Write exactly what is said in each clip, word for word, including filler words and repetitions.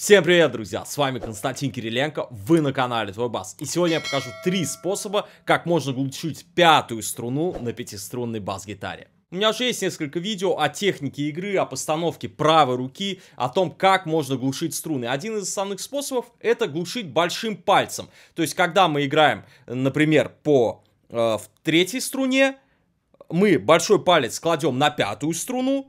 Всем привет, друзья! С вами Константин Кириленко, вы на канале Твой Бас. И сегодня я покажу три способа, как можно глушить пятую струну на пятиструнной бас-гитаре. У меня уже есть несколько видео о технике игры, о постановке правой руки, о том, как можно глушить струны. Один из основных способов — это глушить большим пальцем. То есть, когда мы играем, например, по э, в третьей струне, мы большой палец кладем на пятую струну,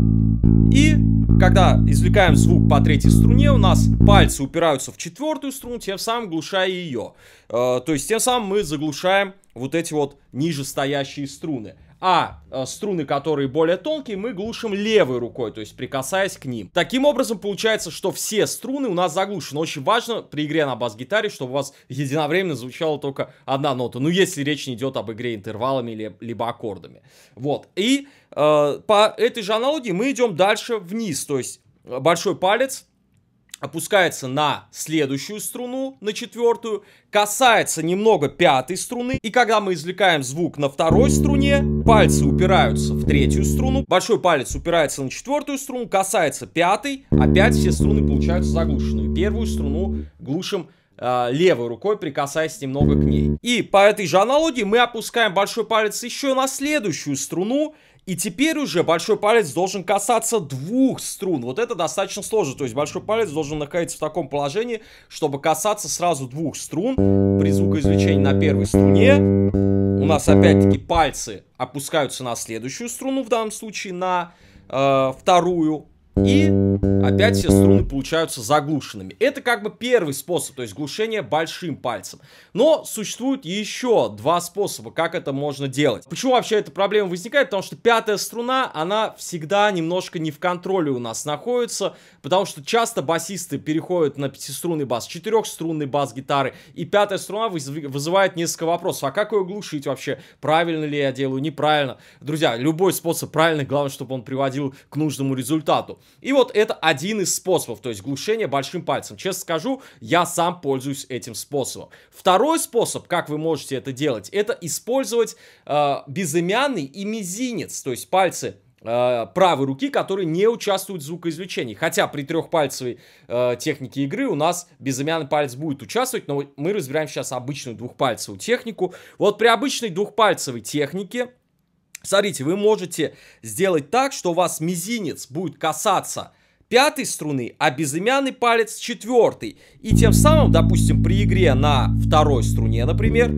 и когда извлекаем звук по третьей струне, у нас пальцы упираются в четвертую струну, тем самым глушая ее. Э, то есть, тем самым мы заглушаем вот эти вот нижестоящие струны. А э, струны, которые более тонкие, мы глушим левой рукой, то есть прикасаясь к ним. Таким образом, получается, что все струны у нас заглушены. Очень важно при игре на бас-гитаре, чтобы у вас единовременно звучала только одна нота. Ну, если речь не идет об игре интервалами или, либо аккордами. Вот. И э, по этой же аналогии мы идем дальше вниз. То есть большой палец опускается на следующую струну, на четвертую, касается немного пятой струны, и когда мы извлекаем звук на второй струне, пальцы упираются в третью струну, большой палец упирается на четвертую струну, касается пятой, опять все струны получаются заглушенными. Первую струну глушим э, левой рукой, прикасаясь немного к ней. И по этой же аналогии мы опускаем большой палец еще на следующую струну, и теперь уже большой палец должен касаться двух струн. Вот это достаточно сложно. То есть большой палец должен находиться в таком положении, чтобы касаться сразу двух струн. При звукоизвлечении на первой струне у нас опять-таки пальцы опускаются на следующую струну, в данном случае на э, вторую. И опять все струны получаются заглушенными. Это как бы первый способ, то есть глушение большим пальцем. Но существует еще два способа, как это можно делать. Почему вообще эта проблема возникает? Потому что пятая струна, она всегда немножко не в контроле у нас находится. Потому что часто басисты переходят на пятиструнный бас, четырехструнный бас гитары. И пятая струна вызывает несколько вопросов. А как ее глушить вообще? Правильно ли я делаю? Неправильно? Друзья, любой способ правильный, главное, чтобы он приводил к нужному результату. И вот это один из способов, то есть глушение большим пальцем. Честно скажу, я сам пользуюсь этим способом. Второй способ, как вы можете это делать, это использовать э, безымянный и мизинец, то есть пальцы э, правой руки, которые не участвуют в звукоизвлечении. Хотя при трехпальцевой э, технике игры у нас безымянный палец будет участвовать, но мы разбираем сейчас обычную двухпальцевую технику. Вот при обычной двухпальцевой технике, смотрите, вы можете сделать так, что у вас мизинец будет касаться пятой струны, а безымянный палец четвертой. И тем самым, допустим, при игре на второй струне, например,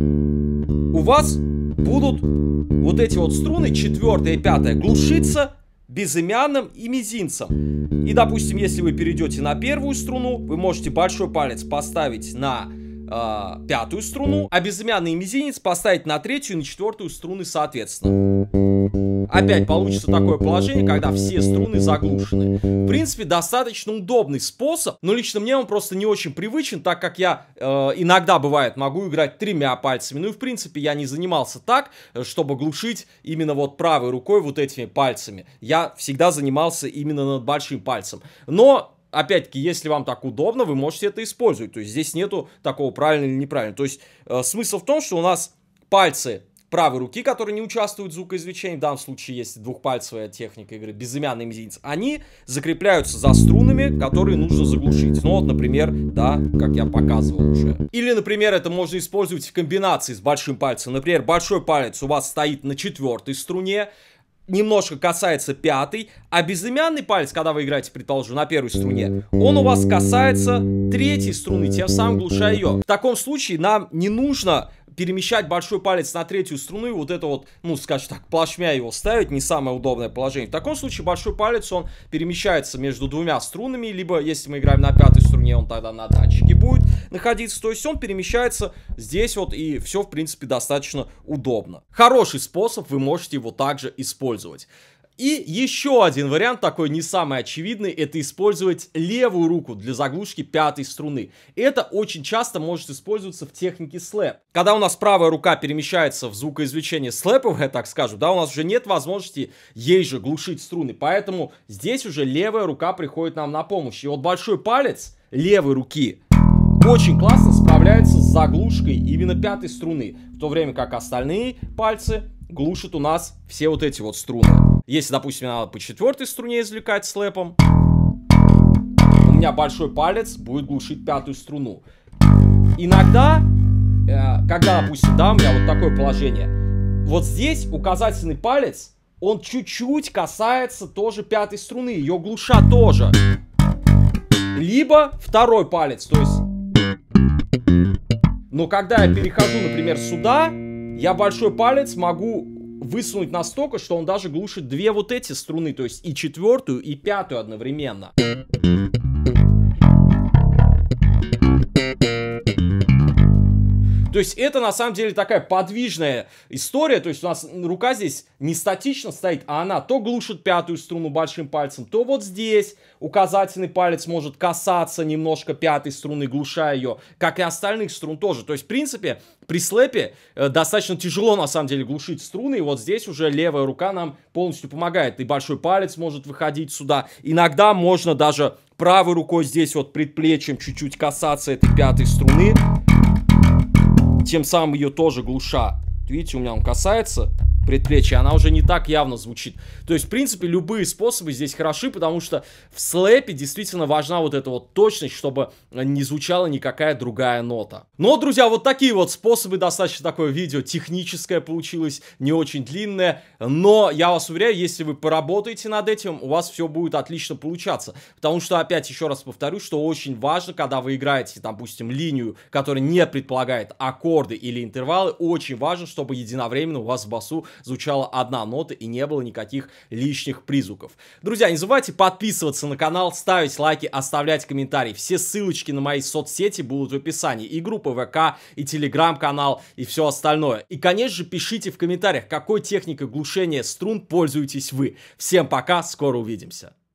у вас будут вот эти вот струны, четвертая и пятая, глушиться безымянным и мизинцем. И, допустим, если вы перейдете на первую струну, вы можете большой палец поставить на э, пятую струну, а безымянный и мизинец поставить на третью и на четвертую струны соответственно. Опять получится такое положение, когда все струны заглушены. В принципе, достаточно удобный способ, но лично мне он просто не очень привычен, так как я э, иногда, бывает, могу играть тремя пальцами. Ну и, в принципе, я не занимался так, чтобы глушить именно вот правой рукой вот этими пальцами. Я всегда занимался именно над большим пальцем. Но опять-таки, если вам так удобно, вы можете это использовать. То есть здесь нету такого правильно или неправильно. То есть э, смысл в том, что у нас пальцы правой руки, которые не участвуют в звукоизвлечении, в данном случае есть двухпальцевая техника игры, безымянный мизинец, они закрепляются за струнами, которые нужно заглушить. Ну вот, например, да, как я показывал уже. Или, например, это можно использовать в комбинации с большим пальцем. Например, большой палец у вас стоит на четвертой струне, немножко касается пятой, а безымянный палец, когда вы играете, предположим, на первой струне, он у вас касается третьей струны, тем самым глушая ее. В таком случае нам не нужно перемещать большой палец на третью струну и вот это вот, ну, скажем так, плашмя его ставить, не самое удобное положение. В таком случае большой палец, он перемещается между двумя струнами, либо, если мы играем на пятой струне, он тогда на датчике будет находиться, то есть он перемещается здесь вот, и все, в принципе, достаточно удобно. Хороший способ, вы можете его также использовать. И еще один вариант, такой не самый очевидный, это использовать левую руку для заглушки пятой струны. Это очень часто может использоваться в технике слэп. Когда у нас правая рука перемещается в звукоизвлечение слэповое, так скажем, да, у нас уже нет возможности ей же глушить струны, поэтому здесь уже левая рука приходит нам на помощь. И вот большой палец левой руки очень классно справляется с заглушкой именно пятой струны, в то время как остальные пальцы глушат у нас все вот эти вот струны. Если, допустим, надо по четвертой струне извлекать слэпом, у меня большой палец будет глушить пятую струну. Иногда, э, когда, допустим, да, у меня вот такое положение, вот здесь указательный палец, он чуть-чуть касается тоже пятой струны, ее глуша тоже. Либо второй палец, то есть... Но когда я перехожу, например, сюда, я большой палец могу высунуть настолько, что он даже глушит две вот эти струны, то есть и четвертую, и пятую одновременно. То есть это на самом деле такая подвижная история, то есть у нас рука здесь не статично стоит, а она то глушит пятую струну большим пальцем, то вот здесь указательный палец может касаться немножко пятой струны, глушая ее, как и остальных струн тоже. То есть в принципе при слэпе э, достаточно тяжело на самом деле глушить струны, и вот здесь уже левая рука нам полностью помогает. И большой палец может выходить сюда, иногда можно даже правой рукой здесь вот предплечьем чуть-чуть касаться этой пятой струны, тем самым ее тоже глуша. Видите, у меня он касается предплечья, она уже не так явно звучит. То есть, в принципе, любые способы здесь хороши, потому что в слэпе действительно важна вот эта вот точность, чтобы не звучала никакая другая нота. Но, друзья, вот такие вот способы, достаточно такое видео техническое получилось, не очень длинное, но я вас уверяю, если вы поработаете над этим, у вас все будет отлично получаться. Потому что, опять, еще раз повторю, что очень важно, когда вы играете, допустим, линию, которая не предполагает аккорды или интервалы, очень важно, чтобы единовременно у вас в басу звучала одна нота и не было никаких лишних призвуков. Друзья, не забывайте подписываться на канал, ставить лайки, оставлять комментарии. Все ссылочки на мои соцсети будут в описании. И группа ВК, и телеграм-канал, и все остальное. И, конечно же, пишите в комментариях, какой техникой глушения струн пользуетесь вы. Всем пока, скоро увидимся.